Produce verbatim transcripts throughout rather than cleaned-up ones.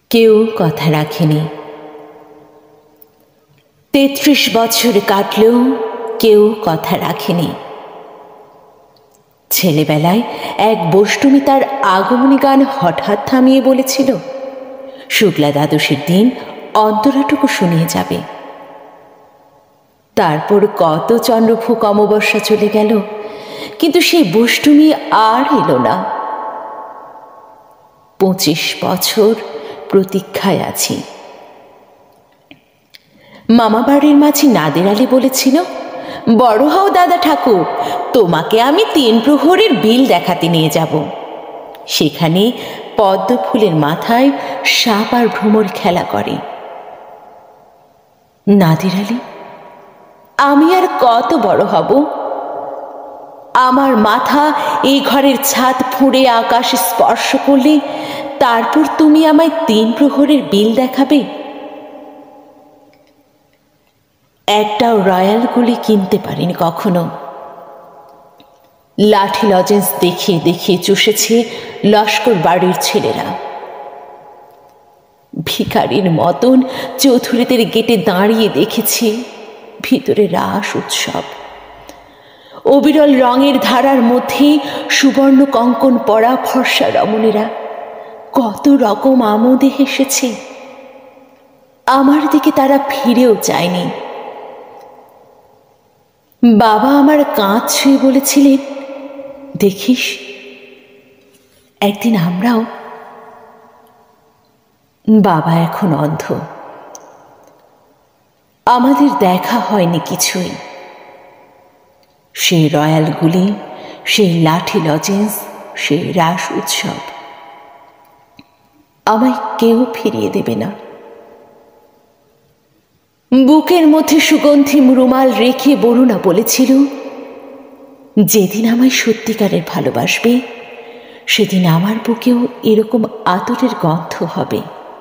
কেউ কথা রাখেনি। তেত্রিশ বছর কাটলেও কেউ কথা রাখেনি। ছেলেবেলায় এক বষ্টমী তার আগমনী গান হঠাৎ থামিয়ে বলেছিল, শুক্লা দ্বাদশীর দিন অন্তরাটুকু শুনিয়ে যাবে। তারপর কত চন্দ্রফুক অমবস্যা চলে গেল, কিন্তু সেই বষ্টমী আর এলো না। পঁচিশ বছর প্রতীক্ষায় আছি। মামা বাড়ির মাঝি নাদের আলী বলেছিল, বড় হও দাদা ঠাকুর, তোমাকে আমি তিন প্রহরের বিল দেখাতে নিয়ে যাব। সেখানে পদ্ম ফুলের মাথায় সাপ আর ভ্রমর খেলা করে। নাদের আলী, আমি আর কত বড় হব? আমার মাথা এই ঘরের ছাদ ফুঁড়ে আকাশ স্পর্শ করলে তারপর তুমি আমায় তিন প্রহরের বিল দেখাবে? একটাও রয়্যাল গুলি কিনতে পারিনি কখনো। লাঠি লজেন্স দেখিয়ে দেখিয়ে চুষেছে লস্কর বাড়ির ছেলেরা। ভিখারির মতন চৌধুরীদের গেটে দাঁড়িয়ে দেখেছি ভিতরে রাস উৎসব। অবিরল রঙের ধারার মধ্যে সুবর্ণ কঙ্কন পরা ফর্সা রমণীরা কত রকম আমোদে হেসেছে। আমার দিকে তারা ফিরেও চায়নি। বাবা আমার কাঁধ ছুঁয়ে বলেছিলেন, দেখিস একদিন আমরাও। বাবা এখন অন্ধ, আমাদের দেখা হয়নি কিছুই। সেই রয়্যালগুলি, সেই লাঠি লজেন্স, সেই রাস উৎসব আমায় কেউ ফিরিয়ে দেবে না। বুকের মধ্যে সুগন্ধি রুমাল রেখে বরুণা বলেছিল, যেদিন আমায় সত্যিকারের ভালোবাসবে সেদিন আমার বুকেও এরকম আদরের গন্ধ হবে।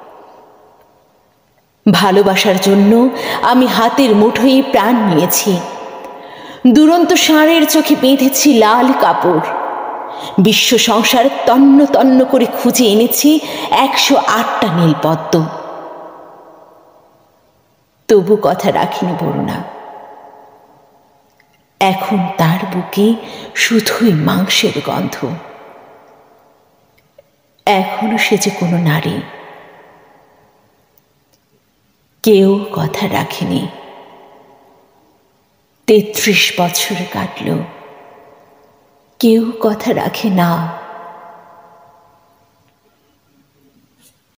ভালোবাসার জন্য আমি হাতের মুঠোয় প্রাণ নিয়েছি। দুরন্ত ষাঁড়ের চোখে বেঁধেছি লাল কাপড়। বিশ্ব সংসার তন্ন তন্ন করে খুঁজে এনেছি একশো আটটা নীলপদ্ম। তবু কথা রাখিনি বরুণা। এখন তার বুকে শুধুই মাংসের গন্ধ। এখনো সে যে কোনো নারী। কেউ কথা রাখেনি। তেত্রিশ বছর কাটল, কেউ কথা রাখে না।